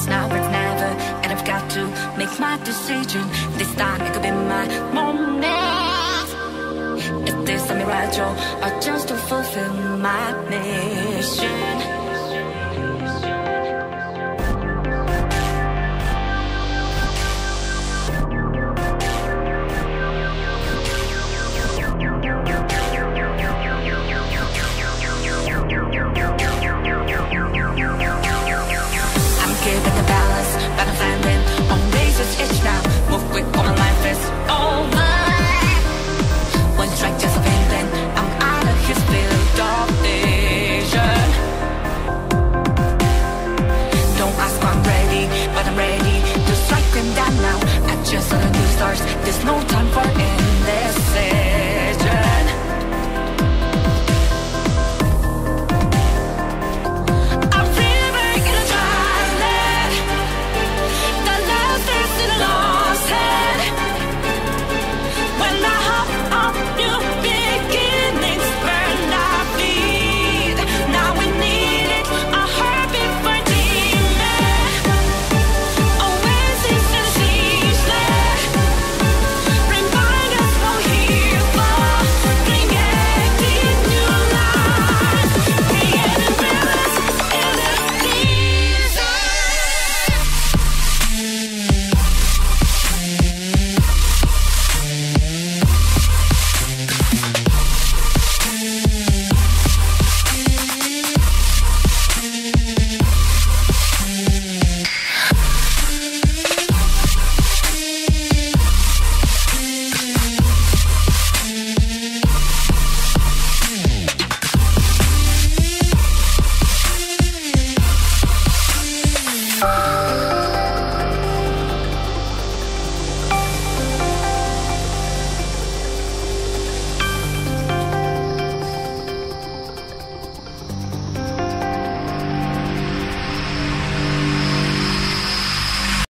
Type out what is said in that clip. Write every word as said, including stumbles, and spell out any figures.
it's now or it's never, and I've got to make my decision. This time it could be my moment. Is this a mirage or just to fulfill my